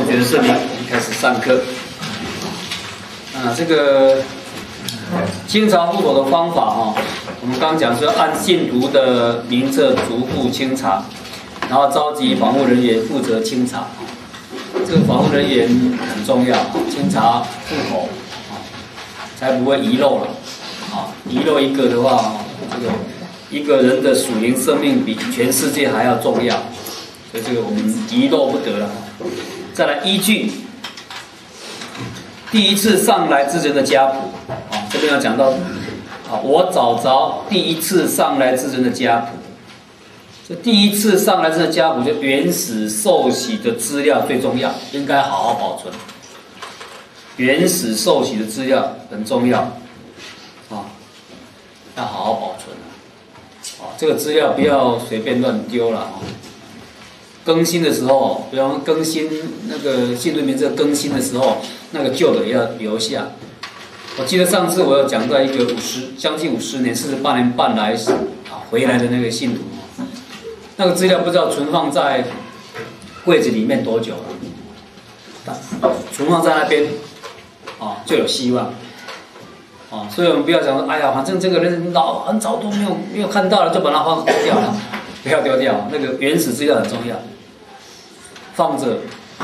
学的圣灵，我们开始上课。这个清查户口的方法我们刚刚讲是按信徒的名册逐户清查，然后召集访户人员负责清查。这个访户人员很重要，清查户口才不会遗漏了。遗漏一个的话，这个一个人的属灵生命比全世界还要重要，所以这个我们遗漏不得了。再来依据第一次上来之人的家谱这边要讲到我找着第一次上来之人的家谱。这第一次上来之人的家谱，就原始受洗的资料最重要，应该好好保存。原始受洗的资料很重要要好好保存这个资料不要随便乱丢了更新的时候，比方更新那个信徒名册更新的时候，那个旧的也要留下。我记得上次我有讲到一个将近50年、48年半来回来的那个信徒，那个资料不知道存放在柜子里面多久了，存放在那边就有希望所以我们不要想说，哎呀，反正这个人很早都没有看到了，就把它放丢掉了，不要丢掉，那个原始资料很重要。放着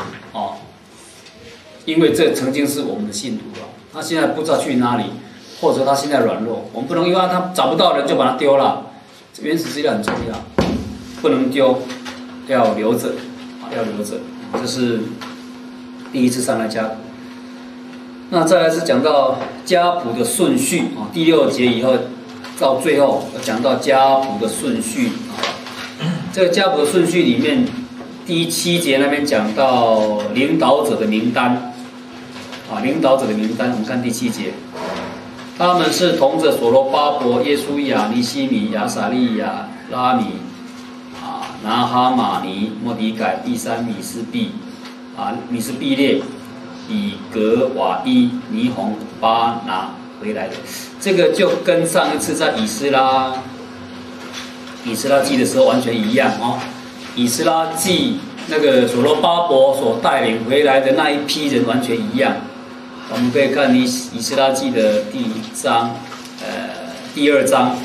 因为这曾经是我们的信徒他现在不知道去哪里，或者他现在软弱，我们不能因为他找不到人就把它丢了。原始资料很重要，不能丢，要留着，要留着。这是第一次上来家谱。那再来是讲到家谱的顺序第6节以后到最后讲到家谱的顺序这个家谱的顺序里面。第7节那边讲到领导者的名单领导者的名单，我们看第7节，他们是同着所罗巴伯、耶稣亚、尼西米、亚撒利亚、拉米拿哈马尼、莫迪改、第三米斯毕米斯毕列、以格瓦伊、尼宏、巴拿回来的。这个就跟上一次在以斯拉记的时候完全一样以斯拉记那个所罗巴伯所带领回来的那一批人完全一样。我们可以看以斯拉记的第2章第2章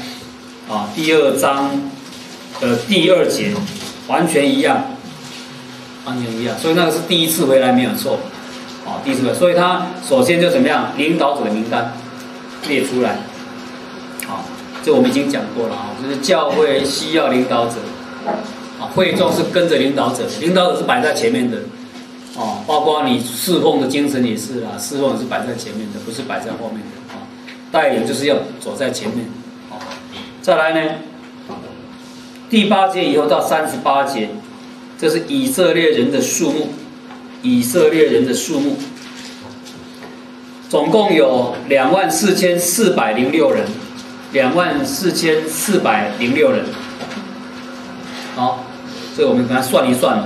的第2节，完全一样，所以那个是第一次回来没有错第一次回来，所以他首先就怎么样，领导者的名单列出来这我们已经讲过了就是教会需要领导者会众是跟着领导者，领导者是摆在前面的包括你侍奉的精神也是侍奉也是摆在前面的，不是摆在后面的带领就是要走在前面再来呢，第8节以后到38节，这是以色列人的数目，总共有24406人，24406人。这个我们给它算一算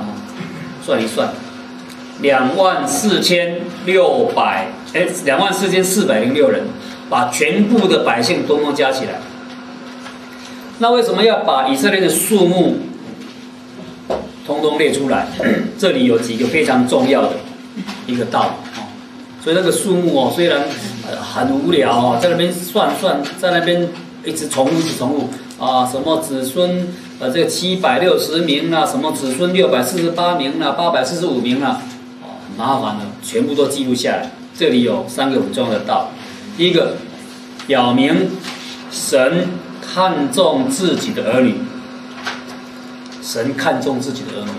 24406人，把全部的百姓统统加起来。那为什么要把以色列的数目统统列出来？这里有几个非常重要的一个道理所以那个数目虽然很无聊在那边算，在那边一直重复什么子孙这个760名什么子孙648名845名很麻烦的，全部都记录下来。这里有3个很重要的道理。第一个，表明神看重自己的儿女，神看重自己的儿女，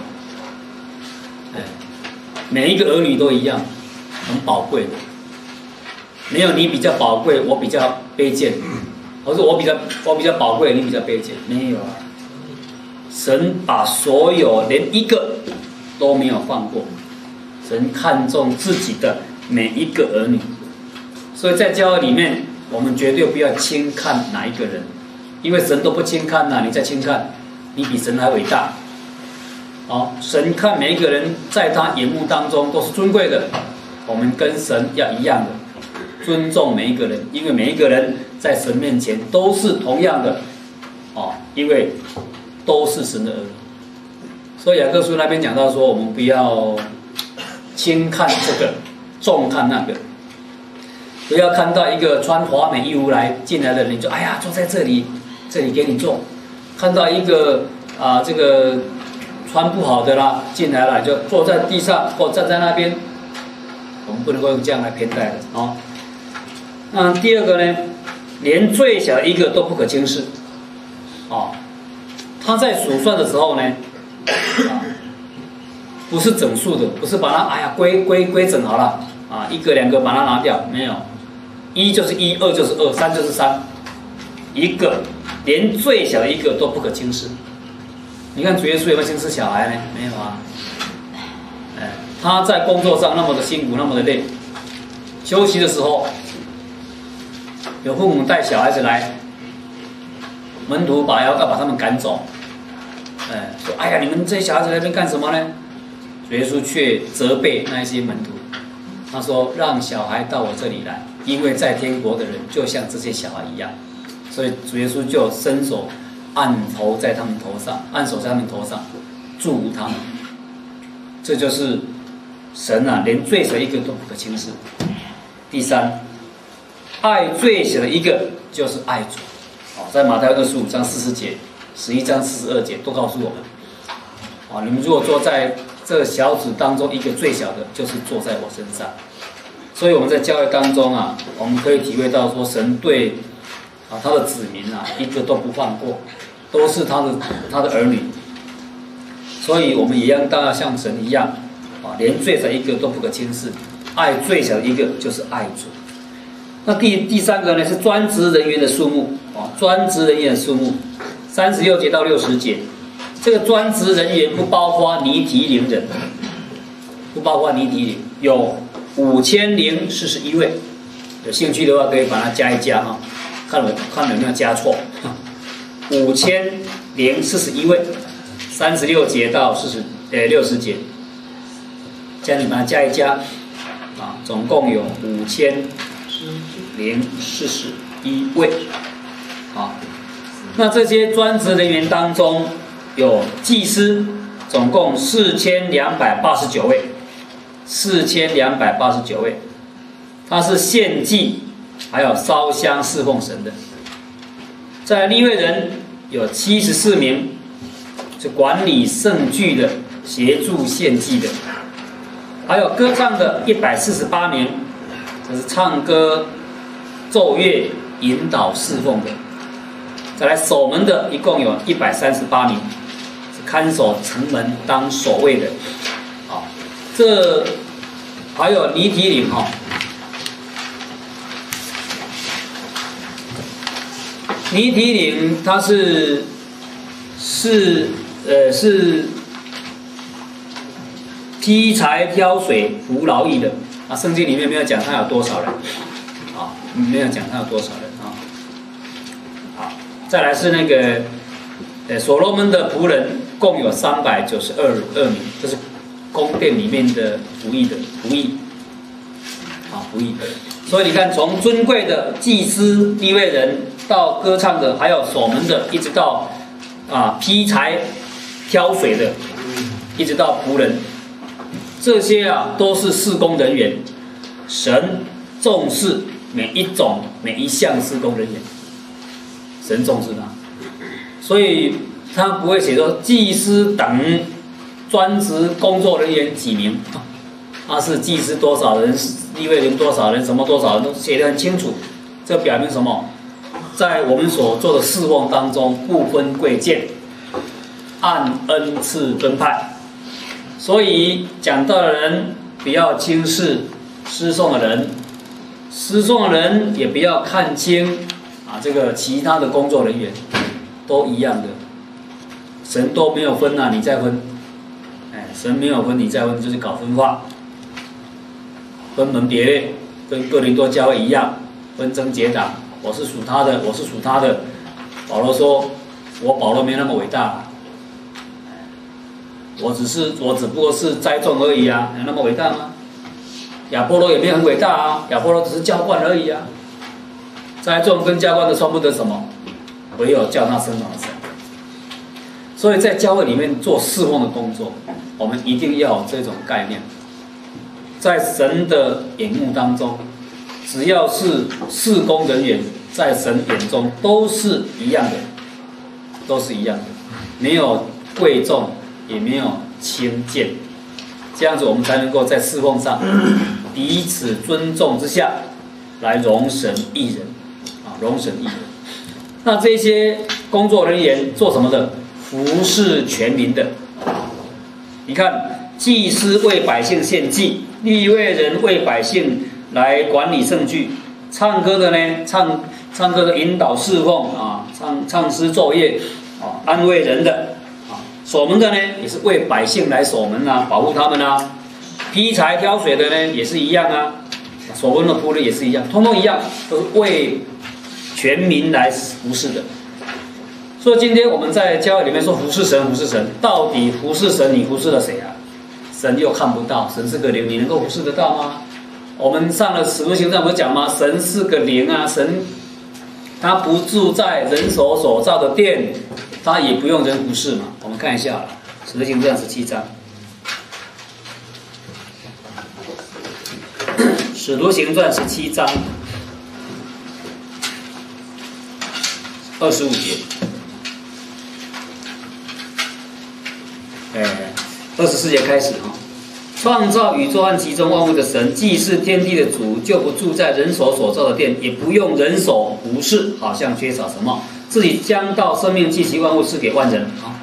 每一个儿女都一样，很宝贵的，没有你比较宝贵，我比较卑贱。我说我比较宝贵，你比较卑贱，没有神把所有连一个都没有放过，神看重自己的每一个儿女，所以在教会里面，我们绝对不要轻看哪一个人，因为神都不轻看你再轻看，你比神还伟大。神看每一个人，在他眼目当中都是尊贵的，我们跟神要一样的。尊重每一个人，因为每一个人在神面前都是同样的因为都是神的儿女。所以雅各书那边讲到说，我们不要轻看这个，重看那个。不要看到一个穿华美衣服进来的人，就哎呀坐在这里，这里给你坐。看到一个这个穿不好的啦进来了，就坐在地上或站在那边。我们不能够用这样来偏待的哦。那第二个呢，连最小的一个都不可轻视。哦，他在数算的时候呢，不是整数的，不是把它规整好了啊，一个两个把它拿掉，没有，一就是一，二就是二，三就是三，一个连最小的一个都不可轻视。你看主耶稣有没有轻视小孩呢？没有啊。他在工作上那么的辛苦，那么的累，休息的时候，有父母带小孩子来，门徒要他们赶走，说哎呀，你们这些小孩子在那边干什么呢？主耶稣却责备那些门徒，他说让小孩到我这里来，因为在天国的人就像这些小孩一样。所以主耶稣就伸手按手在他们头上，祝福他们。这就是神啊，连最小一个都不可轻视。第三，爱最小的一个就是爱主。在马太25章40节、11章42节都告诉我们，你们如果坐在这个小子当中一个最小的，就是坐在我身上。所以我们在教会当中啊，我们可以体会到说，神对他的子民啊，一个都不放过，都是他的儿女。所以我们也当要像神一样，连最小一个都不可轻视，爱最小的一个就是爱主。那第三个呢，是专职人员的数目，专职人员的数目，36节到60节，这个专职人员不包括尼提林人，有5041位，有兴趣的话可以把它加一加哈，看有没有加错，5041位，36节到60节，这样你把它加一加，总共有5041位，那这些专职人员当中，有祭司，总共4289位，4289位，他是献祭，还有烧香侍奉神的。在利未人有74名，是管理圣具的，协助献祭的，还有歌唱的148名，这是唱歌、奏乐、引导侍奉的。再来守门的一共有138名，是看守城门当守卫的。这还有尼提林尼提林他是劈柴挑水服劳役的圣经里面没有讲他有多少人没有讲他有多少人好，再来是那个所罗门的仆人共有392名，这是宫殿里面的仆役。所以你看，从尊贵的祭司、利未人到歌唱的，还有守门的，一直到劈柴、挑水的，一直到仆人，这些都是事工人员。神重视每一项事工人员，神重视他，所以他不会写说祭司等专职工作人员几名，他是祭司多少人，利未人多少人，什么多少人都写得很清楚。这表明什么？在我们所做的侍奉当中，不分贵贱，按恩赐分派。所以讲道的人不要轻视诗颂的人，诗颂的人也不要看轻这个其他的工作人员，都一样的。神都没有分你再分，神没有分你再分，就是搞分化，分门别类，跟哥林多教会一样，分争结党。我是属他的，我是属他的。保罗说：“我保罗没那么伟大，我只不过是栽种而已有那么伟大吗？亚波罗也没有很伟大亚波罗只是浇灌而已栽种跟浇灌都算不得什么，唯有叫他生长的神。所以在教会里面做侍奉的工作，我们一定要有这种概念， 在神的眼目当中，只要是事工人员，在神眼中都是一样的，都是一样的，没有贵重，也没有轻贱，这样子我们才能够在侍奉上彼此尊重之下，来容神益人，容神益人。那这些工作人员做什么的？服侍全民的。你看，祭司为百姓献祭，利未人为百姓来管理圣具，唱歌的呢，唱歌的引导侍奉啊，唱诗奏乐啊，安慰人的啊，守门的呢也是为百姓来守门啊，保护他们啊，劈柴挑水的呢也是一样啊，守门的仆人也是一样，通通一样，都是为全民来服侍的。所以今天我们在教会里面说服侍神，服侍神，到底服侍神，你服侍了谁啊？神又看不到，神是个灵，你能够服侍得到吗？我们上了使徒行传不是讲吗？神是个灵啊，神他不住在人手所造的殿，他也不用人服侍嘛。我们看一下使徒行传17章，使徒行传17章25节。24节开始哈，创造宇宙和其中万物的神，既是天地的主，就不住在人手所造的殿，也不用人手服侍，好像缺少什么，自己将到生命气息万物赐给万人啊。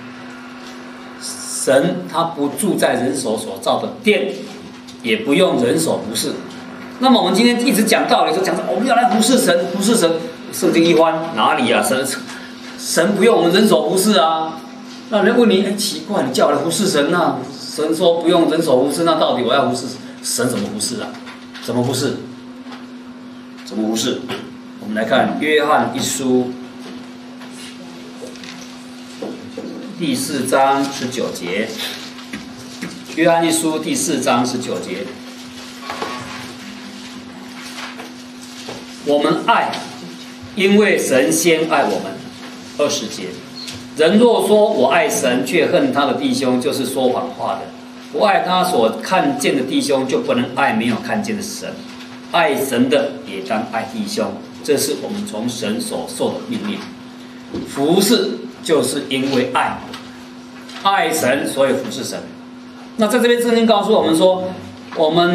神他不住在人手所造的殿，也不用人手服侍。那么我们今天一直讲道理，就讲我们要来服侍神，服侍神。圣经一翻，哪里啊？神不用我们人手服侍啊。那人问你，奇怪，你叫我来服侍神啊？神说不用人手服侍，那到底我要服侍神怎么服侍啊？怎么服侍？怎么服侍？我们来看约翰一书第4章19节。约翰一书第4章19节，我们爱，因为神先爱我们。20节。人若说我爱神，却恨他的弟兄，就是说谎话的。不爱他所看见的弟兄，就不能爱没有看见的神。爱神的也当爱弟兄，这是我们从神所受的命令。服侍就是因为爱神，所以服侍神。那在这边圣经告诉我们说，我们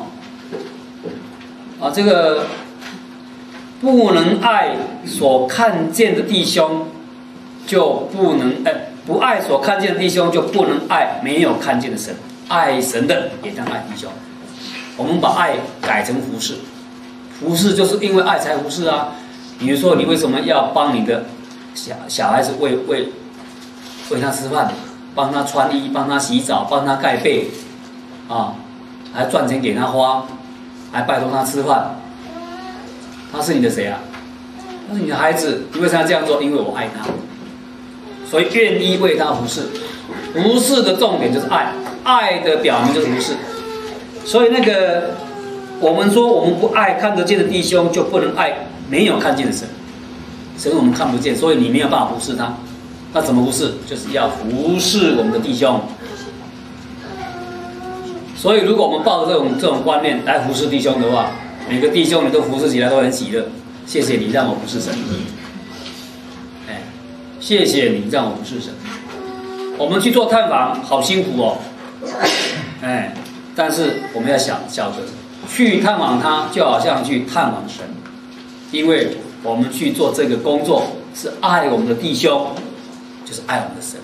这个不能爱所看见的弟兄。就不能不爱所看见的弟兄，就不能爱没有看见的神。爱神的也当爱弟兄。我们把爱改成服侍，服侍就是因为爱才服侍啊。比如说，你为什么要帮你的小孩子喂他吃饭，帮他穿衣，帮他洗澡，帮他盖被啊，还赚钱给他花，还拜托他吃饭？他是你的谁啊？他是你的孩子。你为什么要这样做？因为我爱他。所以愿意为他服侍，服侍的重点就是爱，爱的表明就是服侍。所以我们说我们不爱看得见的弟兄，就不能爱没有看见的神。神我们看不见，所以你没有办法服侍他。那怎么服侍？就是要服侍我们的弟兄。所以如果我们抱着这种观念来服侍弟兄的话，每个弟兄你都服侍起来都很喜乐。谢谢你让我服侍神。谢谢你让我服侍神。我们去做探访，好辛苦哦。但是我们要晓得，去探访他就好像去探访神，因为我们去做这个工作是爱我们的弟兄，就是爱我们的神。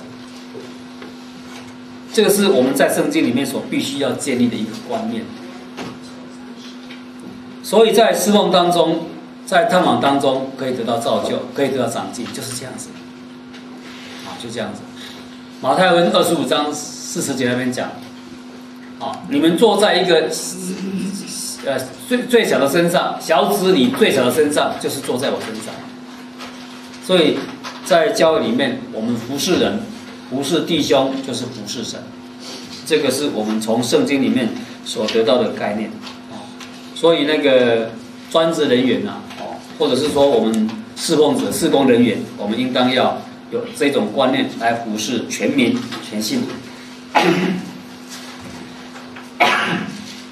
这个是我们在圣经里面所必须要建立的一个观念。所以在侍奉当中，在探访当中可以得到造就，可以得到长进，就是这样子。就这样子。马太福音25章40节那边讲，你们坐在一个最小的身上，小子里最小的身上，就是坐在我身上。所以在教会里面，我们服侍人、服侍弟兄，就是服侍神。这个是我们从圣经里面所得到的概念。所以专职人员或者是说我们侍奉者、事工人员，我们应当要有这种观念来服侍全民、全信徒。哎呀，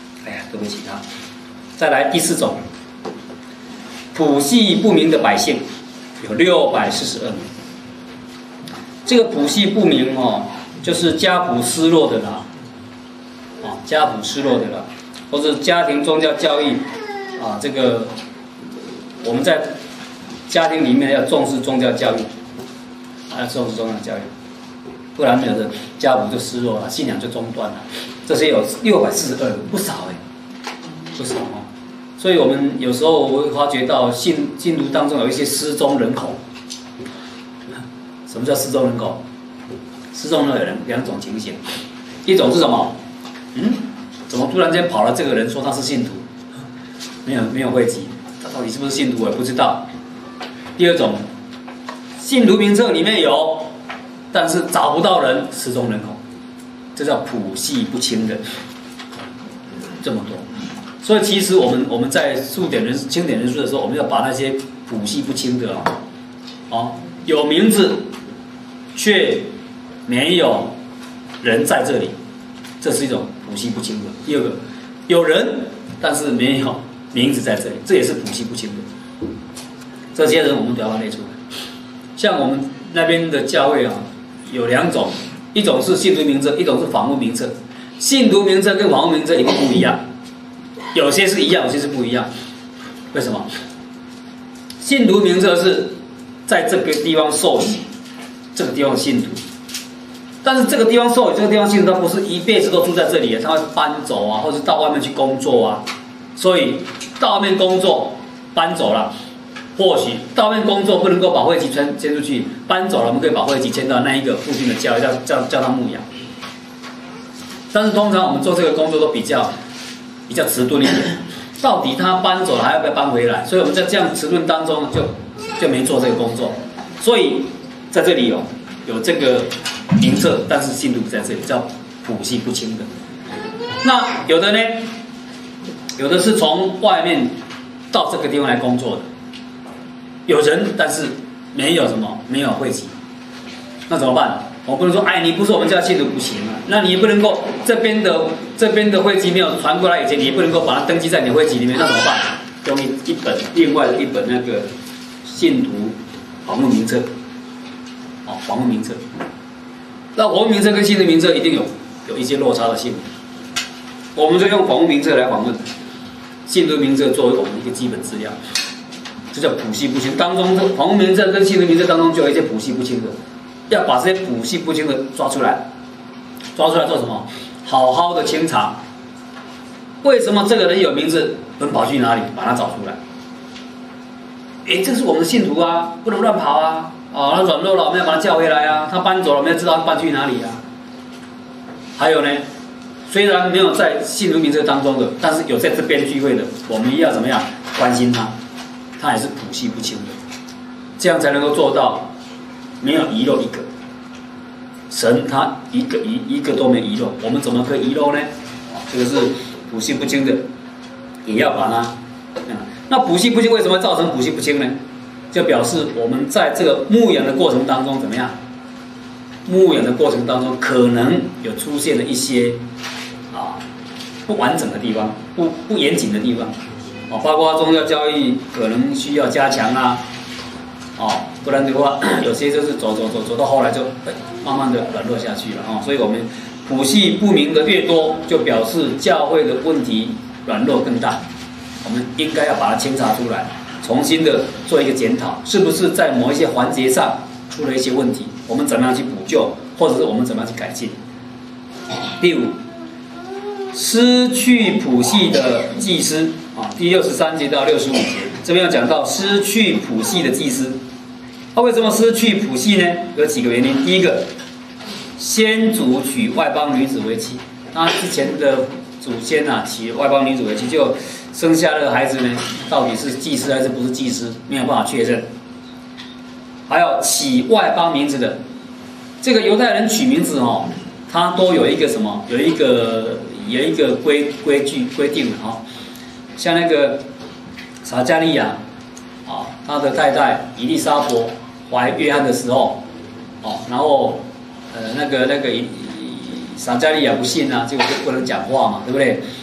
对不起他。再来第4种，谱系不明的百姓有642名。这个谱系不明哦，就是家谱失落的啦，家谱失落的啦，或者家庭宗教教育啊，这个我们在家庭里面要重视宗教教育，要重视宗教教育，不然有的家谱就失落了，信仰就中断了。这些有642人，不少不少哦。所以我们有时候我会发觉到信徒当中有一些失踪人口。什么叫失踪人口？失踪的人2种情形，一种是什么？怎么突然间跑了这个人说他是信徒，没有会籍，他到底是不是信徒我也不知道。第二种，信徒名册里面有，但是找不到人，失踪人口，这叫谱系不清的，这么多。所以其实我们在清点人数的时候，我们要把那些谱系不清的有名字却没有人在这里，这是一种谱系不清的。第二个，有人但是没有名字在这里，这也是谱系不清的。这些人我们都要把它列出来。像我们那边的教会有2种，一种是信徒名册，一种是访问名册。信徒名册跟访问名册一定不一样，有些是一样，有些是不一样。为什么？信徒名册是在这个地方受洗，这个地方信徒，但是这个地方受洗，这个地方信徒，他不是一辈子都住在这里，他会搬走或者到外面去工作所以到外面工作搬走了，或许到外面工作不能够把会籍迁出去，搬走了我们可以把会籍迁到那一个附近的教会，叫他牧养。但是通常我们做这个工作都比较迟钝一点，到底他搬走了还要不要搬回来？所以我们在这样迟钝当中就没做这个工作。所以在这里有这个名册，但是信徒不在这里，叫谱系不清的。那有的呢，有的是从外面到这个地方来工作的，有人但是没有会籍，那怎么办？我不能说你不是我们家信徒不行那你也不能够这边的会籍没有传过来以前，你也不能够把它登记在你的会籍里面，那怎么办？用另外的一本那个信徒访问名册，访问名册。那访问名册跟信徒名册一定有一些落差的信徒，我们就用访问名册来访问，信徒名册作为我们一个基本资料，这叫谱系不清。当中访问名册跟信徒名册当中就有一些谱系不清的。要把这些谱系不清的抓出来做什么？好好的清查，为什么这个人有名字，人跑去哪里，把他找出来。这是我们的信徒不能乱跑他软弱了，我们要把他叫回来他搬走了，我们要知道他搬去哪里还有呢，虽然没有在信徒名册当中的，但是有在这边聚会的，我们要怎么样关心他？他也是谱系不清的，这样才能够做到没有遗漏一个。神他一个都没遗漏，我们怎么可以遗漏呢？这个是谱系不清的，也要把它。那谱系不清为什么会造成谱系不清呢？就表示我们在这个牧养的过程当中怎么样？牧养的过程当中可能有出现了一些不完整的地方，不严谨的地方包括宗教教育可能需要加强不然的话，有些就是走到后来就慢慢的软弱下去了所以我们谱系不明的越多，就表示教会的问题软弱更大。我们应该要把它清查出来，重新的做一个检讨，是不是在某一些环节上出了一些问题，我们怎么样去补救，或者是我们怎么样去改进。第5，失去谱系的祭司第63节到65节，这边要讲到失去谱系的祭司。为什么失去谱系呢？有几个原因。第一个，先祖娶外邦女子为妻，他之前的祖先娶外邦女子为妻，就生下的孩子呢，到底是祭司还是不是祭司，没有办法确认。还有起外邦名字的，这个犹太人取名字他都有一个什么？有一个规矩规定的像那个撒迦利亚他的太太以利沙伯怀约翰的时候然后那个撒迦利亚不信结果就不能讲话嘛，对不对？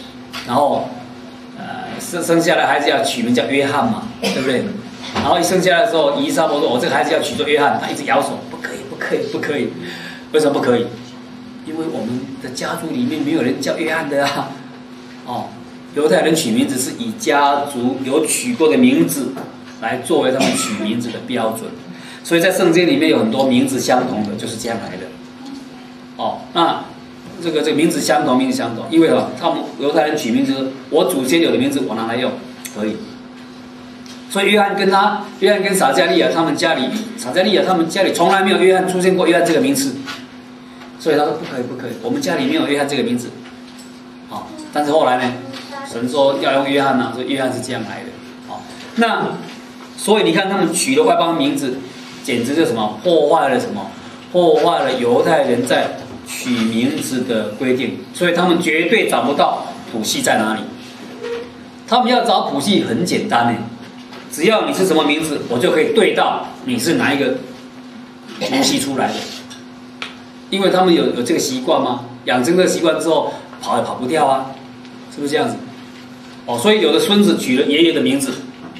然后生下来孩子要取名叫约翰嘛，对不对？然后一生下来的时候，以撒伯说：“我这个孩子要取作约翰。”他一直摇手，不可以，不可以，不可以。为什么不可以？因为我们的家族里面没有人叫约翰的啊。哦，犹太人取名字是以家族有取过的名字来作为他们取名字的标准，所以在圣经里面有很多名字相同的，就是这样来的。哦，那这个名字相同，名字相同，因为他们犹太人取名字，我祖先有的名字我拿来用，可以。所以约翰跟撒迦利亚他们家里从来没有约翰出现过约翰这个名字，所以他说不可以，不可以，我们家里没有约翰这个名字。好，但是后来呢，神说要用约翰啊，所以约翰是这样来的。好，那所以你看他们取了外邦名字，简直是什么破坏了什么？破坏了犹太人在取名字的规定，所以他们绝对找不到谱系在哪里。他们要找谱系很简单呢，只要你是什么名字，我就可以对到你是哪一个谱系出来的。因为他们有这个习惯吗？养成这个习惯之后，跑也跑不掉啊，是不是这样子？哦，所以有的孙子取了爷爷的名字，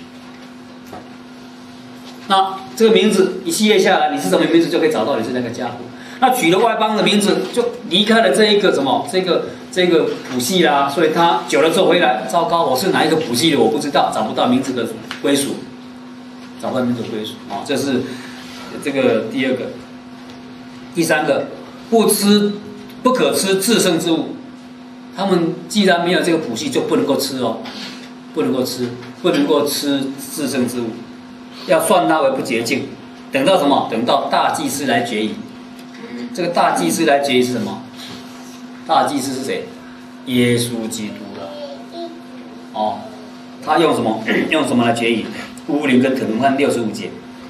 那这个名字一系列下来，你是什么名字就可以找到你是那个家谱。那取了外邦的名字，就离开了这一个这个谱系啦，所以他久了之后回来，糟糕，我是哪一个谱系的我不知道，找不到名字的归属，找不到名字的归属啊，这是这个第二个。第三个，不可吃至圣之物。他们既然没有这个谱系，就不能够吃哦，不能够吃至圣之物，要算它为不洁净。等到什么？等到大祭司来决议。这个大祭司来决议是什么？大祭司是谁？耶稣基督了。哦，他用什么？用什么来决议？乌灵跟土明看65节。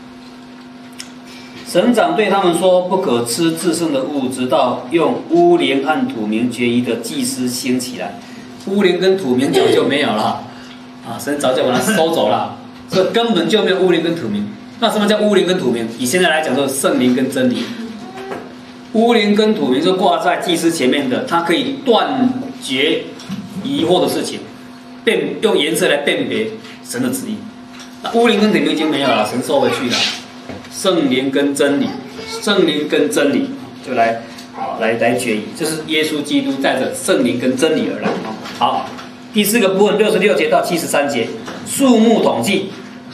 省长对他们说：“不可吃至圣的物，直到用乌灵和土明决议的祭司兴起来。乌灵跟土明早就没有了，啊，神早就把它收走了，所以根本就没有乌灵跟土明。那什么叫乌灵跟土明？以现在来讲，就是圣灵跟真理。乌灵跟土明是挂在祭司前面的，它可以断绝疑惑的事情，用颜色来辨别神的旨意。那乌灵跟土明已经没有了，神收回去了。”圣灵跟真理就来决议，这是耶稣基督带着圣灵跟真理而来。好，第四个部分66节到73节，数目统计，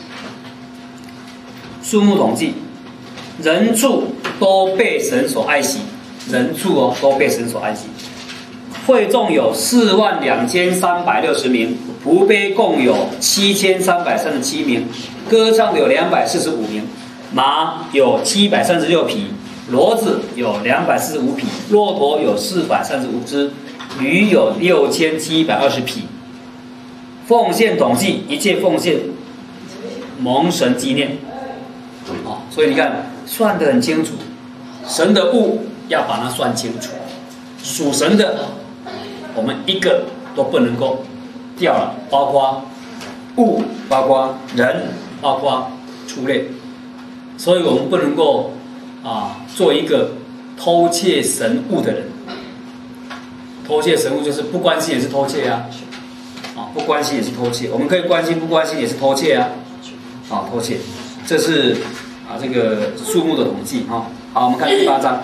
人畜都被神所爱惜，人畜都被神所爱惜。会众有42360名，仆婢共有7337名，歌唱的有245名。马有736匹，骡子有245匹，骆驼有435只，驴有6720匹。奉献统计，一切奉献蒙神纪念。所以你看，算得很清楚，神的物要把它算清楚，属神的我们一个都不能够掉了，包括物，包括人，包括畜类。所以我们不能够做一个偷窃神物的人。偷窃神物就是不关心也是偷窃啊，不关心也是偷窃。我们可以关心，不关心也是偷窃啊，偷窃。这是这个数目的统计啊。好，我们看第8章。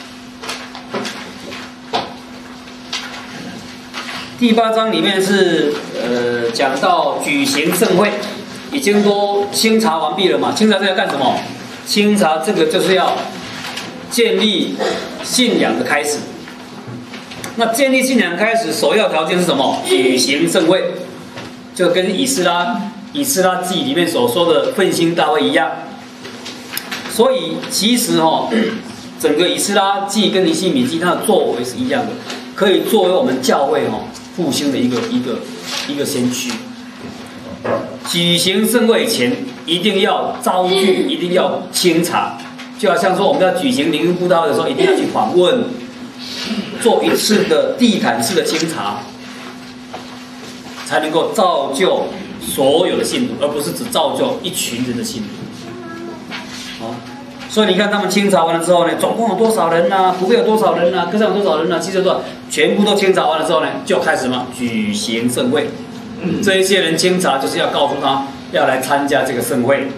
第8章里面是讲到举行盛会，已经都清查完毕了嘛？清查这要干什么？清查这个就是要建立信仰的开始。那建立信仰的开始，首要条件是什么？举行盛会，就跟以斯拉记里面所说的奋兴大会一样。所以其实整个以斯拉记跟尼希米记它的作为是一样的，可以作为我们教会复兴的一个先驱。举行盛会以前，一定要招聚，一定要清查，就好像说我们要举行灵恩布道会的时候，一定要去访问，做一次的地毯式的清查，才能够造就所有的信徒，而不是只造就一群人的信徒。 所以你看他们清查完了之后呢，总共有多少人呐、普遍有多少人呐、科上有多少人呐、其实多少，全部都清查完了之后呢，就开始嘛举行盛会。这一些人清查就是要告诉他要来参加这个盛会。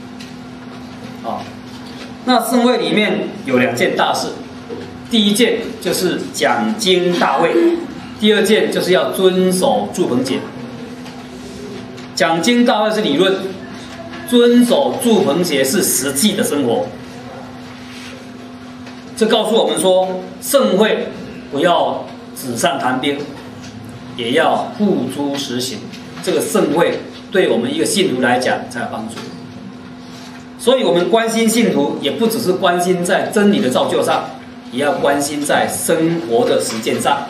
那盛会里面有2件大事，第一件就是讲经大会，第二件就是要遵守住棚节。讲经大会是理论，遵守住棚节是实际的生活。这告诉我们说，盛会不要纸上谈兵，也要付诸实行。这个盛会对我们一个信徒来讲才有帮助。所以我们关心信徒，也不只是关心在真理的造就上，也要关心在生活的实践上。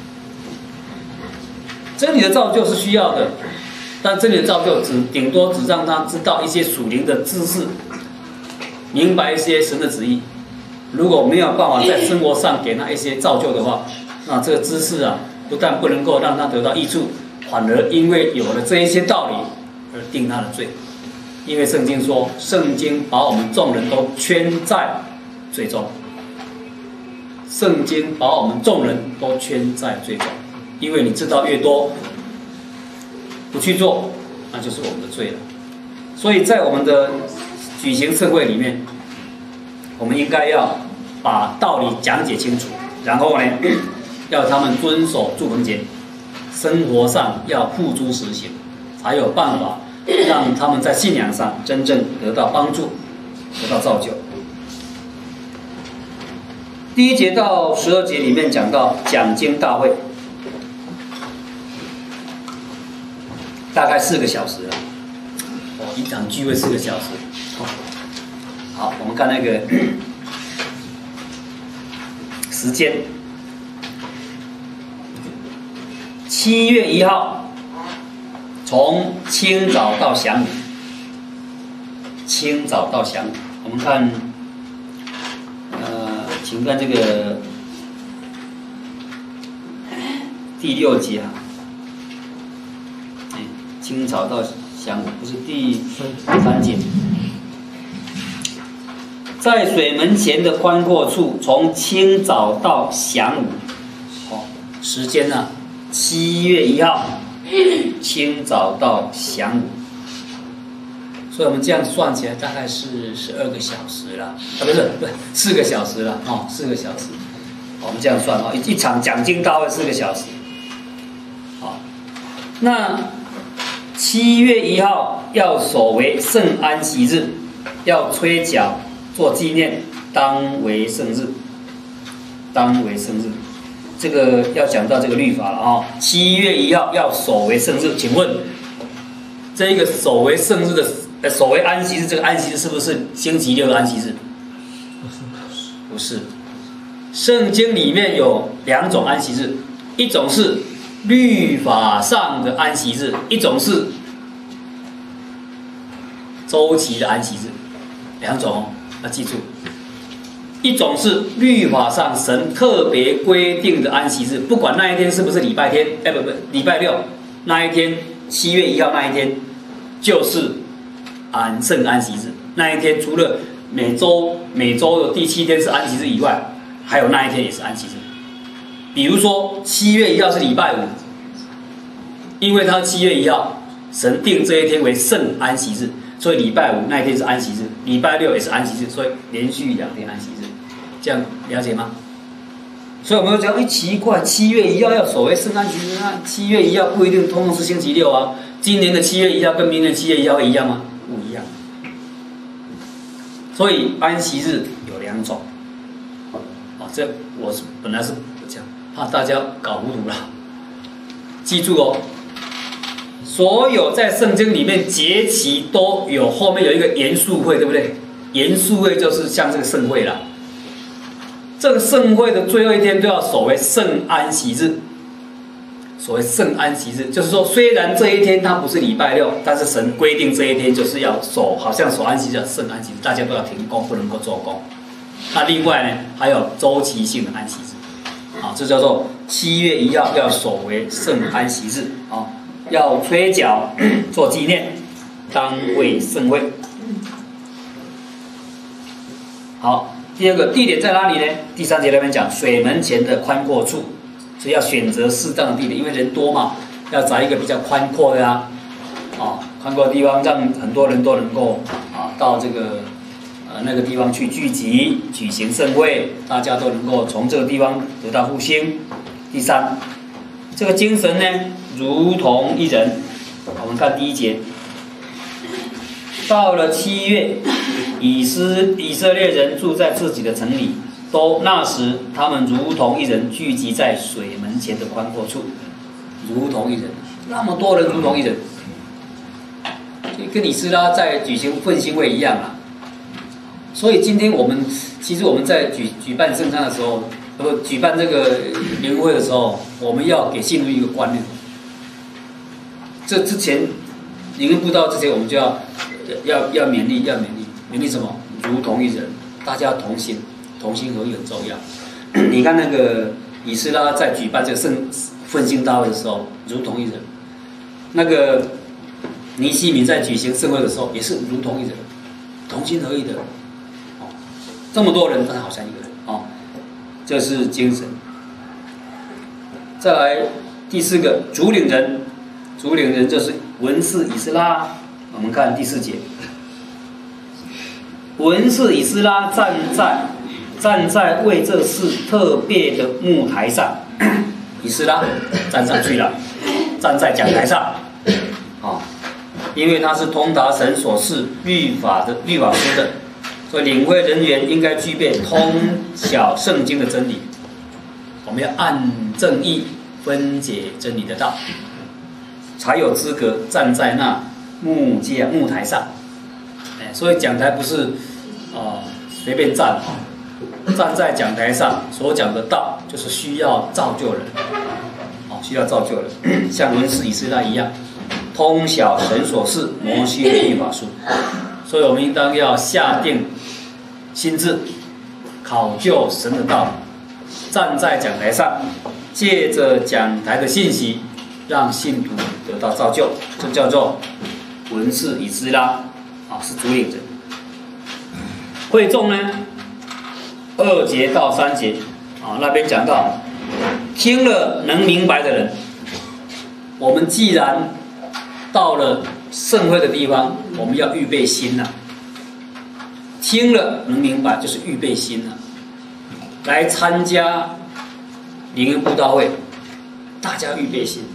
真理的造就是需要的，但真理的造就顶多只让他知道一些属灵的知识，明白一些神的旨意。如果没有办法在生活上给他一些造就的话，那这个知识啊，不但不能够让他得到益处，反而因为有了这一些道理而定他的罪。因为圣经说，圣经把我们众人都圈在罪中。圣经把我们众人都圈在罪中，因为你知道越多，不去做，那就是我们的罪了。所以在我们的举行盛会里面，我们应该要把道理讲解清楚，然后呢，要他们遵守住棚节，生活上要付诸实行，才有办法让他们在信仰上真正得到帮助，得到造就。第1节到12节里面讲到讲经大会，大概4个小时了。一场聚会4个小时。好，我们看那个时间，7月1号，从清早到晌午。清早到晌午，我们看，请看这个第6节啊，清早到晌午，不是第3节。在水门前的宽阔处，从清早到晌午，时间呢，7月1号，清早到晌午，所以我们这样算起来大概是12个小时了，不是4个小时了，4个小时，我们这样算一场讲经大会4个小时，好，那7月1号要守为圣安息日，要吹角做纪念，当为圣日，当为圣日。这个要讲到这个律法了啊。7月1号要守为圣日，请问这个守为圣日的守为安息日，这个安息日是不是星期6的安息日？不是。圣经里面有2种安息日，一种是律法上的安息日，一种是周期的安息日，2种要记住。一种是律法上神特别规定的安息日，不管那一天是不是礼拜天，礼拜6那一天，7月1号那一天就是圣安息日。那一天除了每周的第7天是安息日以外，还有那一天也是安息日。比如说7月1号是礼拜5，因为它7月1号，神定这一天为圣安息日，所以礼拜5那一天是安息日，礼拜6也是安息日，所以连续2天安息日，这样了解吗？所以我们会讲，奇怪，7月1号要守为圣安息日，那7月1号不一定通通是星期6啊。今年的7月1号跟明年7月1号一样吗？不一样。所以安息日有2种。这我本来是讲，怕大家搞糊涂了。记住哦，所有在圣经里面节期都有后面有一个严肃会，对不对？严肃会就是像这个盛会啦。这个盛会的最后一天都要守为圣安息日。所谓圣安息日，就是说虽然这一天它不是礼拜6，但是神规定这一天就是要守，好像守安息日、圣安息日，大家都要停工，不能够做工。那另外呢，还有周期性的安息日，这叫做7月1号要守为圣安息日，要吹角做纪念，当为圣会。 好，第二个地点在哪里呢？第3节那边讲水门前的宽阔处，所以要选择适当的地点，因为人多嘛，要找一个比较宽阔的啊，宽阔的地方，让很多人都能够到这个那个地方去聚集，举行盛会，大家都能够从这个地方得到复兴。第3，这个精神呢，如同一人。我们看第1节，到了7月，以色列人住在自己的城里，那时他们如同一人聚集在水门前的宽阔处，如同一人，那么多人如同一人，跟以斯拉在举行奋兴会一样啊。所以今天其实我们在举办圣餐的时候，举办这个联会的时候，我们要给信徒一个观念。这之前灵恩布道之前，我们就要勉励什么？如同一人，大家同心合一很重要。你看那个以斯拉在举办这个奋兴大会的时候，如同一人；那个尼希米在举行盛会的时候，也是如同一人，同心合一的。这么多人，但好像一个人这是精神。再来第4个，主领人就是文士以斯拉。我们看第4节，文士以斯拉站在为这事特别的木台上，以斯拉站上去了，站在讲台上，因为他是通达神所赐律法书的，所以领会人员应该具备通晓圣经的真理。我们要按正义分解真理的道，才有资格站在那木台上。所以讲台不是随便站，站在讲台上所讲的道，就是需要造就人，需要造就人，像文士以斯拉一样，通晓神所赐摩西的律法书。所以我们应当要下定心志，考究神的道理，站在讲台上，借着讲台的信息，让信徒得到造就，这叫做文士以斯拉，是主领人。会众呢，2节到3节，那边讲到，听了能明白的人，我们既然到了盛会的地方，我们要预备心呐。听了能明白，就是预备心呐。来参加灵恩布道会，大家预备心。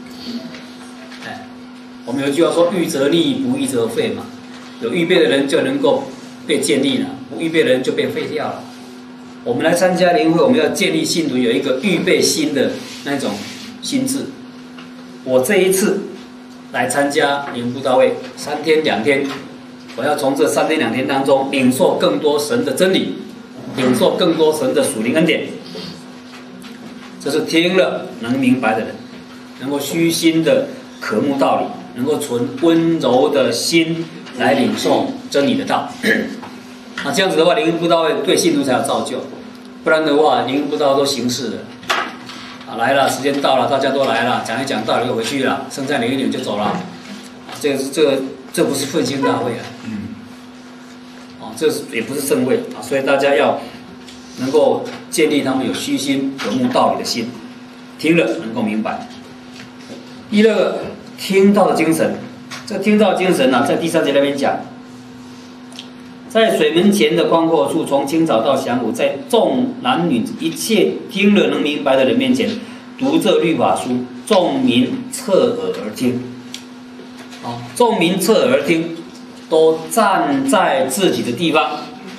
我们有一句话说：“预则立，不预则废”嘛。有预备的人就能够被建立了，不预备的人就被废掉了。我们来参加灵恩会，我们要建立信徒有一个预备心的那种心智。我这一次来参加灵恩布道会，3天2天，我要从这3天2天当中领受更多神的真理，领受更多神的属灵恩典。这是听了能明白的人，能够虚心的渴慕道理，能够存温柔的心来领受真理的道。那这样子的话，灵恩布道会对信徒才有造就，不然的话，灵恩布道都形式了。来了，时间到了，大家都来了，讲一讲道理就回去了，圣餐领一领就走了。这不是奋兴大会啊，这也不是盛会啊，所以大家要能够建立他们有虚心渴慕道理的心，听了能够明白。第2个，听道的精神，这听道精神在第3节那边讲，在水门前的宽阔处，从清早到晌午，在众男女一切听了能明白的人面前，读这律法书，众民侧耳而听。众民侧耳而听，都站在自己的地方，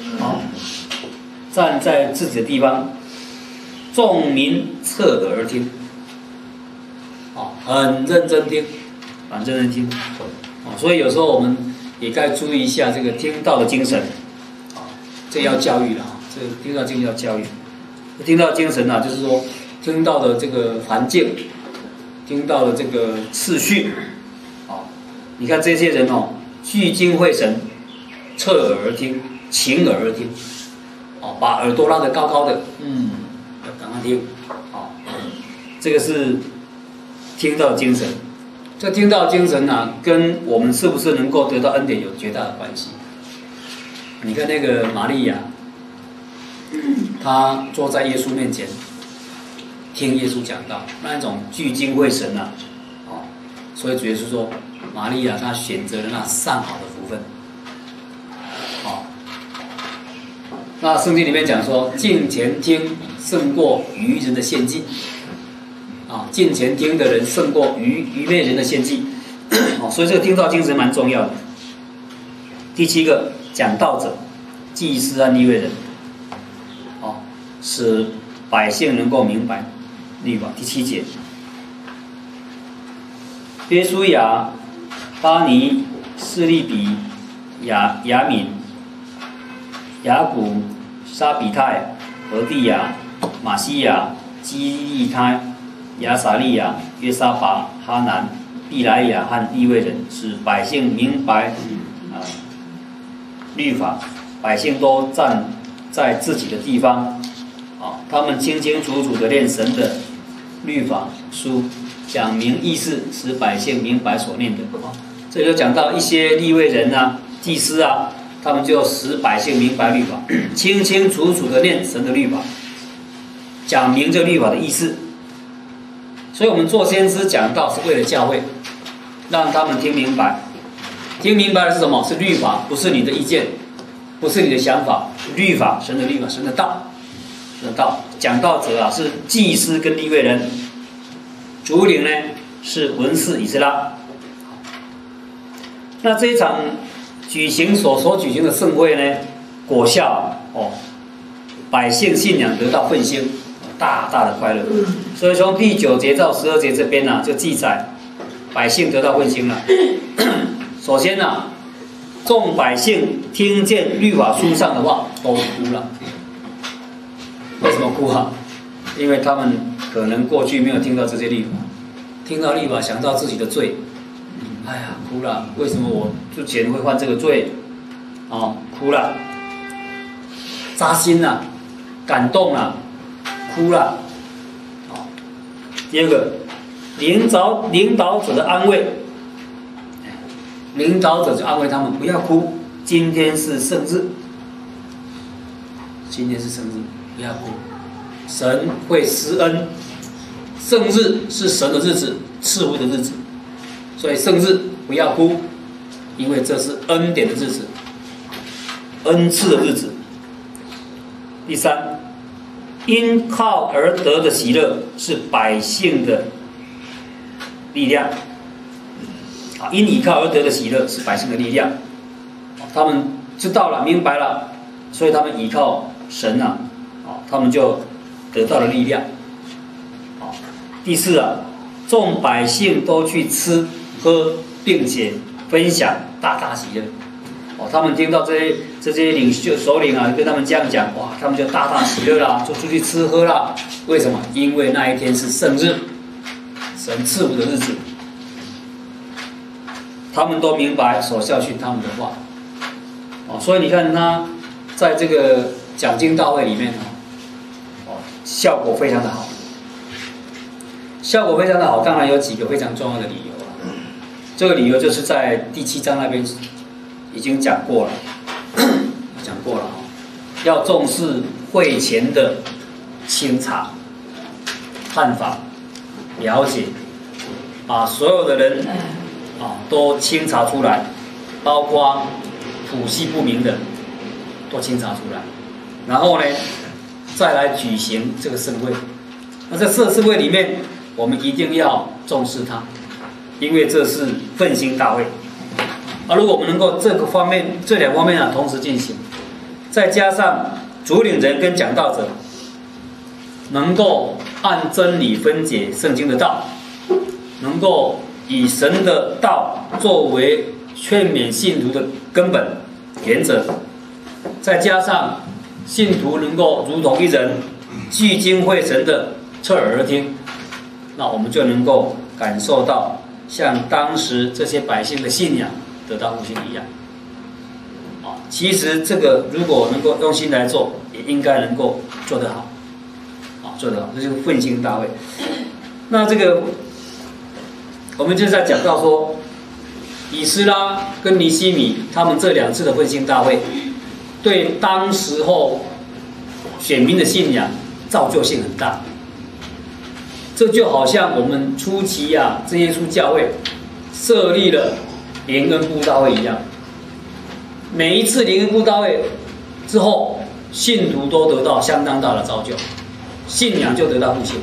站在自己的地方，众民侧耳而听，很认真听，很认真听，所以有时候我们也该注意一下这个听道的精神，这要教育了，这个听道精神要教育。听道精神就是说，听到的这个环境，听到的这个次序，你看这些人聚精会神，侧耳而听，倾耳而听，把耳朵拉得高高的，要赶快听，这个是听道精神。这听道精神跟我们是不是能够得到恩典有绝大的关系。你看那个玛利亚， 他坐在耶稣面前，听耶稣讲道，那一种聚精会神啊，所以主耶稣说，玛利亚她选择了那上好的福分，那圣经里面讲说，近前听胜过愚人的献祭，近前听的人胜过愚昧人的献祭，所以这个听道精神蛮重要的。第7个，讲道者、祭司和利未人，使百姓能够明白律法。第7节，约书亚、巴尼、示利比、亚敏、雅古、沙比泰、俄地亚、马西亚、基利泰、亚撒利亚、约沙拔、哈南、毕莱亚和利未人，使百姓明白律法。百姓都站在自己的地方，他们清清楚楚地念神的律法书，讲明意思，使百姓明白所念的。这里就讲到一些利未人啊、祭司啊，他们就使百姓明白律法，清清楚楚地念神的律法，讲明这律法的意思。所以我们做先知讲道是为了教会，让他们听明白。听明白的是什么？是律法，不是你的意见，不是你的想法，律法，神的律法，神的道，神的道。讲道者啊，是祭司跟利未人，主领呢是文士以斯拉。那这一场所举行的盛会呢，果效百姓信仰得到复兴，大大的快乐。所以从第9节到12节这边呢，就记载百姓得到复兴了。首先呢，众百姓听见律法书上的话都哭了。为什么哭啊？因为他们可能过去没有听到这些律法，听到律法想到自己的罪，哎呀，哭了。为什么我之前会犯这个罪？哭了，扎心了，感动了，哭了。第2个，领导者的安慰。领导者就安慰他们不要哭，今天是圣日，今天是圣日，不要哭，神会施恩，圣日是神的日子，赐福的日子，所以圣日不要哭，因为这是恩典的日子，恩赐的日子。第3，因靠而得的喜乐是百姓的力量。因倚靠而得的喜乐是百姓的力量，他们知道了、明白了，所以他们倚靠神啊，他们就得到了力量。第4啊，众百姓都去吃喝，并且分享，大大喜乐。他们听到这些领袖首领啊跟他们这样讲，哇，他们就大大喜乐啦，就出去吃喝啦。为什么？因为那一天是圣日，神赐福的日子。他们都明白所效训他们的话，所以你看他在这个讲经大会里面效果非常的好，效果非常的好。当然有几个非常重要的理由啊，这个理由就是在第7章那边已经讲过了，要重视会前的清查、探访、了解，把所有的人都清查出来，包括谱系不明的都清查出来，然后呢，再来举行这个盛会。那在这盛会里面，我们一定要重视它，因为这是奋兴大会。如果我们能够这2方面同时进行，再加上主领人跟讲道者能够按真理分解圣经的道，能够以神的道作为劝勉信徒的根本原则，再加上信徒能够如同一人，聚精会神的侧耳而听，那我们就能够感受到像当时这些百姓的信仰得到复兴一样。其实这个如果能够用心来做，也应该能够做得好，做得好，这就是奋兴大会。那这个我们就在讲到说，以斯拉跟尼希米他们这2次的奋兴大会，对当时候选民的信仰造就性很大。这就好像我们初期啊，真耶稣教会设立了灵恩布道会一样，每一次灵恩布道会之后，信徒都得到相当大的造就，信仰就得到复兴。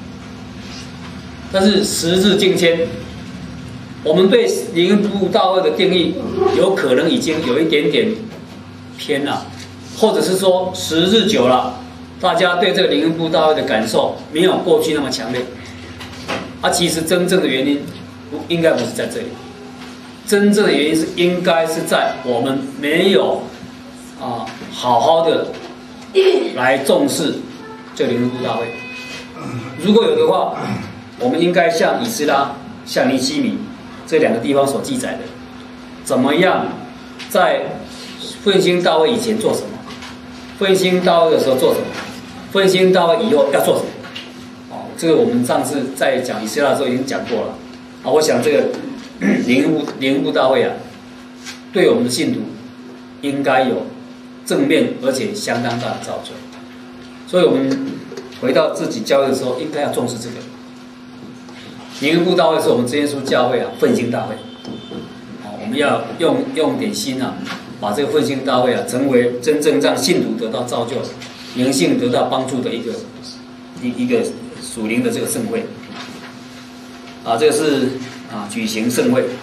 但是时日境迁，我们对灵恩布道会的定义有可能已经有一点点偏了，或者是说时日久了，大家对这个灵恩布道会的感受没有过去那么强烈。其实真正的原因应该不是在这里，真正的原因是应该是在我们没有好好的来重视这灵恩布道会。如果有的话，我们应该像以斯拉、像尼希米这两个地方所记载的，怎么样在复兴大会以前做什么，复兴大会的时候做什么，复兴大会以后要做什么。这个我们上次在讲以斯拉的时候已经讲过了。我想这个灵恩布大会啊，对我们的信徒应该有正面而且相当大的造就。所以我们回到自己教会的时候，应该要重视这个。灵恩布道会是我们真耶稣教会啊奋兴大会，我们要用点心啊，把这个奋兴大会啊，成为真正让信徒得到造就、灵性得到帮助的一个属灵的这个盛会。这个是举行盛会。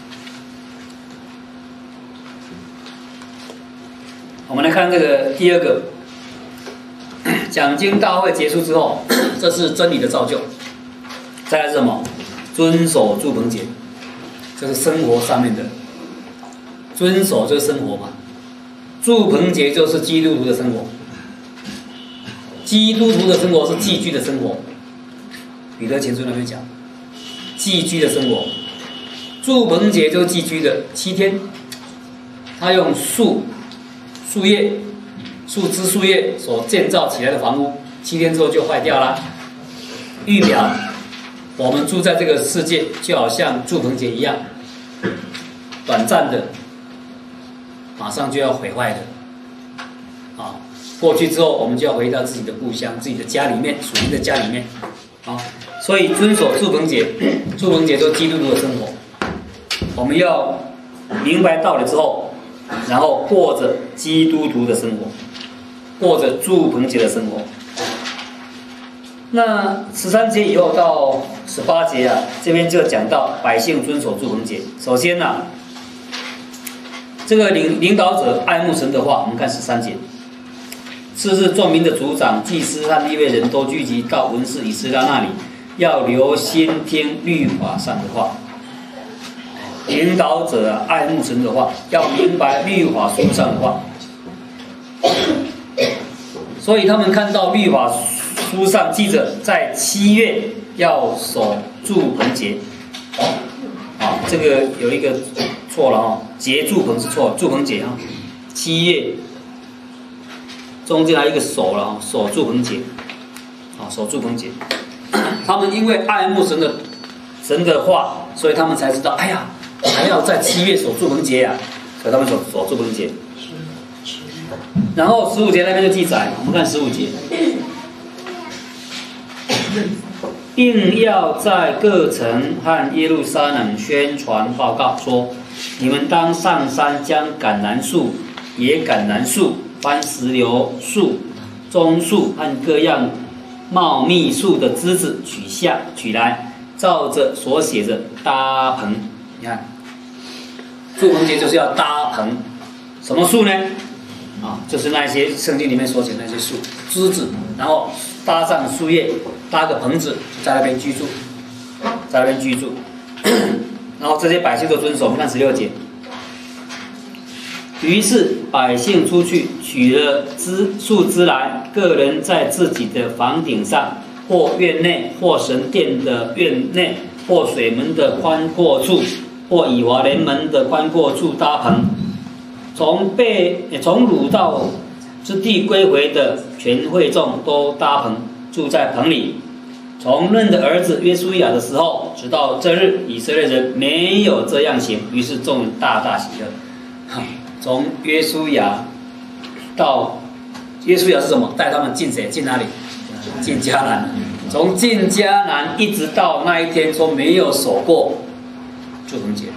我们来看这个第二个，讲经大会结束之后，这是真理的造就。再来是什么？遵守住棚节，这是生活上面的。遵守就是生活嘛，住棚节就是基督徒的生活。基督徒的生活是寄居的生活。彼得前书那边讲，寄居的生活。住棚节就是寄居的7天，他用树叶、树枝、树叶所建造起来的房屋，7天之后就坏掉了，预表我们住在这个世界就好像住棚节一样，短暂的，马上就要毁坏的。过去之后我们就要回到自己的故乡、自己的家里面、属灵的家里面。所以遵守住棚节，住棚节就是基督徒的生活。我们要明白道理之后，然后过着基督徒的生活，过着住棚节的生活。那13节以后到18节这边就讲到百姓遵守住棚节。首先这个领导者爱慕神的话，我们看13节。次日，众民的族长、祭司和利未人都聚集到文士以斯拉那里，要留心听律法上的话。领导者爱慕神的话，要明白律法书上的话。所以他们看到律法书上记着，在7月要守住棚节。这个有一个错了节住棚是错，住棚节7月中间还有一个守了守住棚节，守住棚节。他们因为爱慕神的话，所以他们才知道，哎呀，还要在7月守住棚节所以他们守住棚节。然后15节那边就记载，我们看15节，并要在各城和耶路撒冷宣传报告说，你们当上山将橄榄树、野橄榄树、番石榴树、棕树和各样茂密树的枝子取来，照着所写着搭棚。你看，住棚节就是要搭棚，什么树呢？就是那些圣经里面所写的那些树枝子，然后搭上树叶，搭个棚子，在那边居住，然后这些百姓都遵守。我们看16节。于是百姓出去取了树枝来，个人在自己的房顶上，或院内，或神殿的院内，或水门的宽阔处，或以华莲门的宽阔处搭棚。从掳到之地归回的全会众都搭棚，住在棚里。从嫩的儿子约书亚的时候，直到这日，以色列人没有这样行，于是众人大大喜乐。从约书亚到约书亚是什么？带他们进谁？进哪里？进迦南。从进迦南一直到那一天说没有守过祝棚节，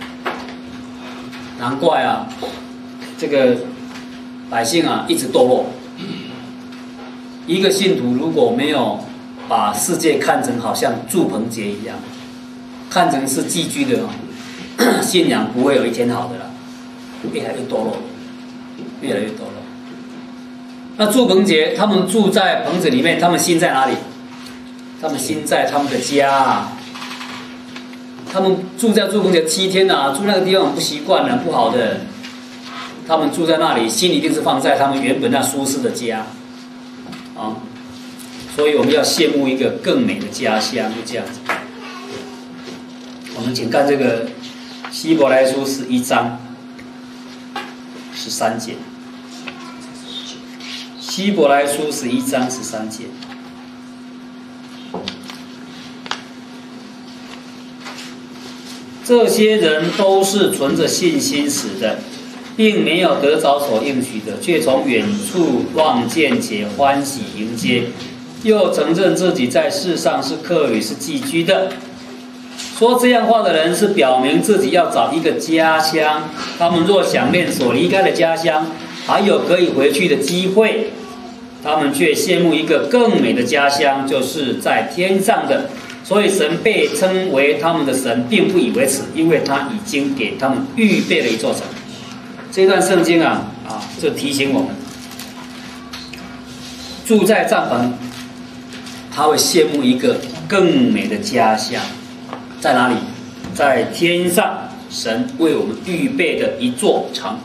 难怪啊，这个百姓啊一直堕落。一个信徒如果没有把世界看成好像祝棚节一样，看成是寄居的信仰不会有一天好的啦，越来越堕落，越来越堕落。那祝棚节，他们住在棚子里面，他们心在哪里？他们心在他们的家啊。他们住在祝棚节7天啊，住那个地方很不习惯，很不好的。他们住在那里，心一定是放在他们原本那舒适的家啊。所以我们要羡慕一个更美的家乡，就这样子。我们请看这个希伯来书11章13节。希伯来书11章13节。这些人都是存着信心死的，并没有得着所应许的，却从远处望见且欢喜迎接，又承认自己在世上是客旅是寄居的。说这样话的人是表明自己要找一个家乡，他们若想念所离开的家乡，还有可以回去的机会，他们却羡慕一个更美的家乡，就是在天上的。所以神被称为他们的神，并不以为耻，因为他已经给他们预备了一座城。这段圣经就提醒我们，住在帐篷，他会羡慕一个更美的家乡，在哪里？在天上，神为我们预备的一座城。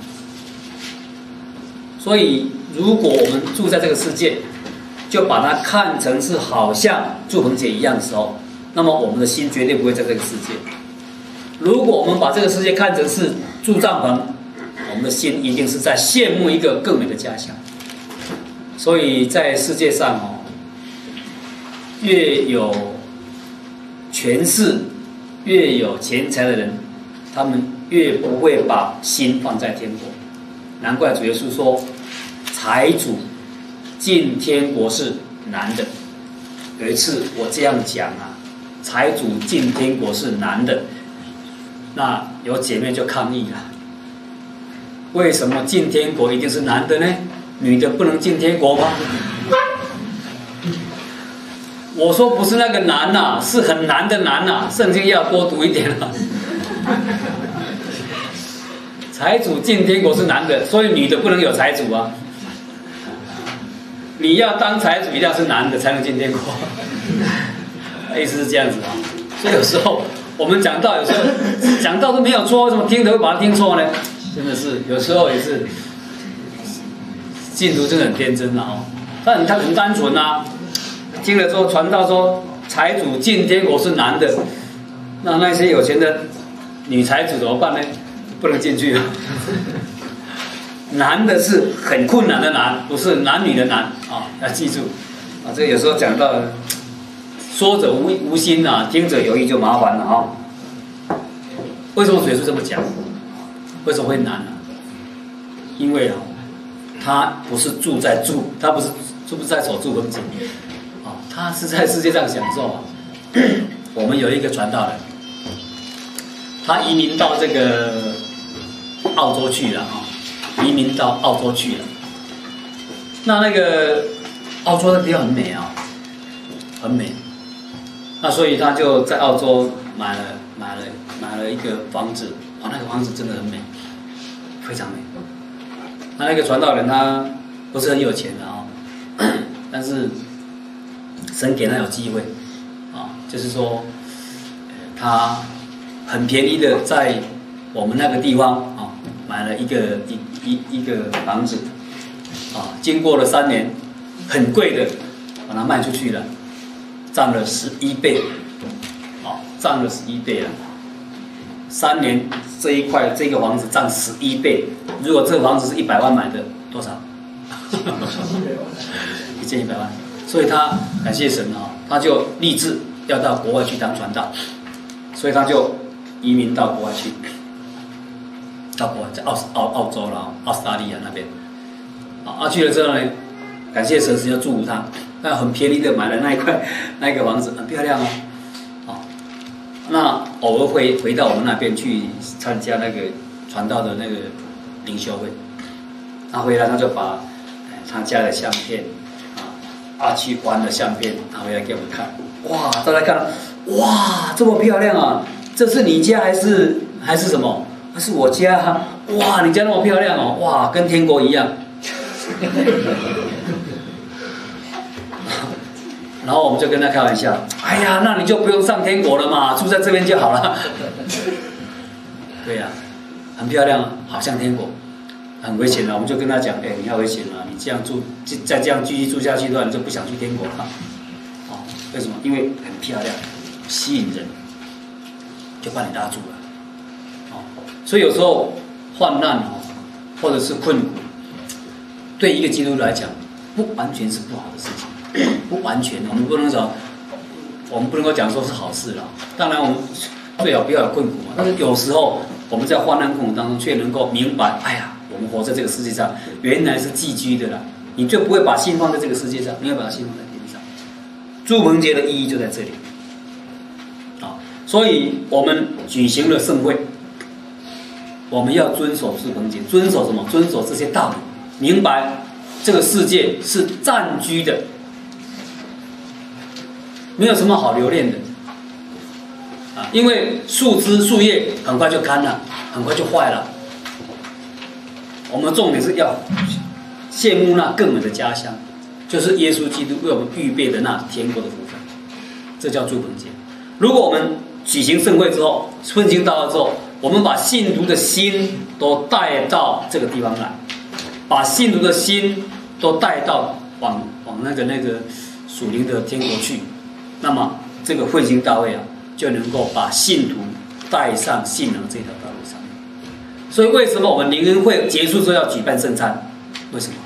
所以，如果我们住在这个世界，就把它看成是好像祝棚节一样的时候，那么我们的心绝对不会在这个世界。如果我们把这个世界看成是住帐篷，我们的心一定是在羡慕一个更美的家乡。所以在世界上越有权势、越有钱财的人，他们越不会把心放在天国。难怪主耶稣说，财主进天国是难的。有一次我这样讲财主进天国是难的，那有姐妹就抗议了，为什么进天国一定是难的呢？女的不能进天国吗？我说不是那个难是很难的难圣经要多读一点财主进天国是难的，所以女的不能有财主你要当财主一定要是男的才能进天国，意思是这样子所以有时候我们讲道，有时候讲道都没有错，为什么听的会把它听错呢？真的是有时候也是信徒真的很天真他很单纯听了之后传道说财主进天国是男的，那些有钱的女财主怎么办呢？不能进去难的是很困难的难，不是男女的难要记住这有时候讲到说者无心听者有意就麻烦了为什么主耶稣这么讲？为什么会难因为他不是他不是在守住棚节他是在世界上享受我们有一个传道人，他移民到这个澳洲去了移民到澳洲去了。那个澳洲的地方很美很美。那所以他就在澳洲买了一个房子那个房子真的很美，非常美。那个传道人他不是很有钱的但是神给他有机会就是说他很便宜的在我们那个地方买了一个房子经过了3年，很贵的把它卖出去了，涨了11倍涨了11倍了。3年这个房子涨11倍，如果这个房子是100万买的，多少？1100万。所以他感谢神他就立志要到国外去当传道，所以他就移民到国外去，到国外在澳洲啦，澳大利亚那边去了之后呢， 感谢神，神就祝福他，那很便宜的买了那一个房子，很漂亮哦。那偶尔会回到我们那边去参加那个传道的那个灵修会，他回来他就把他家的相片去玩的相片拿回来给我们看，哇，大家看，哇，这么漂亮啊！这是你家还是什么？那是我家啊！哇，你家那么漂亮哦！哇，跟天国一样。然后我们就跟他开玩笑，哎呀，那你就不用上天国了嘛，住在这边就好了。对呀，很漂亮，好像天国，很危险了。我们就跟他讲，你要危险了，你这样住，再这样继续住下去的话，你就不想去天国了。为什么？因为很漂亮，吸引人，就把你拉住了。所以有时候患难或者是困苦，对一个基督徒来讲，不完全是不好的事情。不完全，我们不能够讲说是好事了。当然，我们最好不要有困苦嘛。但是有时候我们在患难困苦当中，却能够明白，哎呀，我们活在这个世界上，原来是寄居的啦。你就不会把心放在这个世界上，你会把心放在天上。祝棚节的意义就在这里。所以我们举行了盛会，我们要遵守祝棚节，遵守什么？遵守这些道理，明白这个世界是暂居的。没有什么好留恋的，因为树枝树叶很快就干了，很快就坏了。我们重点是要羡慕那更美的家乡，就是耶稣基督为我们预备的那天国的福分，这叫祝棚节。如果我们举行盛会之后，顺经到了之后，我们把信徒的心都带到这个地方来，把信徒的心都带到往那个属灵的天国去。那么这个复兴大会就能够把信徒带上信仰这条道路上面。所以为什么我们灵恩会结束之后要举办圣餐？为什么？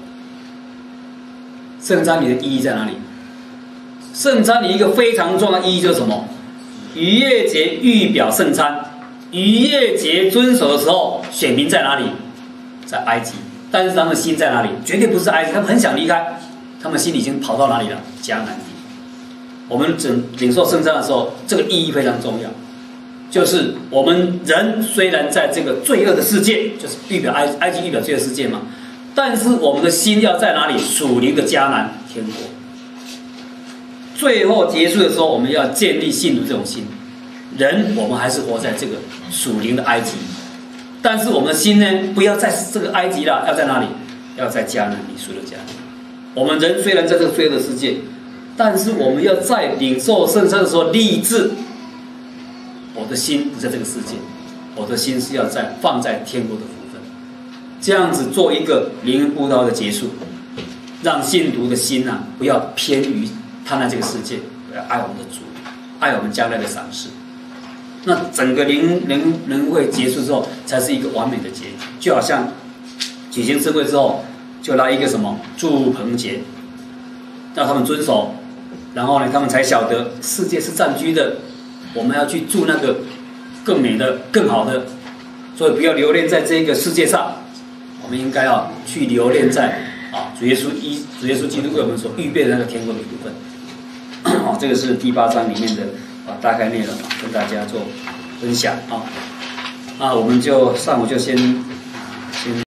圣餐里的意义在哪里？圣餐里一个非常重要的意义就是什么？逾越节预表圣餐。逾越节遵守的时候，选民在哪里？在埃及。但是他们心在哪里？绝对不是埃及，他们很想离开，他们心里已经跑到哪里了？迦南地。我们领受圣餐的时候，这个意义非常重要，就是我们人虽然在这个罪恶的世界，就是预表埃及预表罪恶世界嘛，但是我们的心要在哪里？属灵的迦南天国。最后结束的时候，我们要建立信徒这种心。人我们还是活在这个属灵的埃及，但是我们的心呢，不要在这个埃及了，要在哪里？要在迦南里，属灵的迦南。我们人虽然在这个罪恶的世界，但是我们要在领受圣餐的时候立志，我的心不在这个世界，我的心是要放在天国的福分。这样子做一个灵恩布道的结束，让信徒的心不要偏于贪婪这个世界，要爱我们的主，爱我们将来的赏赐。那整个灵会结束之后，才是一个完美的结局。就好像举行盛会之后，就来一个什么祝棚节，让他们遵守。然后呢，他们才晓得世界是暂居的，我们要去住那个更美的、更好的，所以不要留恋在这个世界上，我们应该要去留恋在主耶稣基督为我们所预备的那个天国的部分。这个是第8章里面的大概内容跟大家做分享我们就上午就先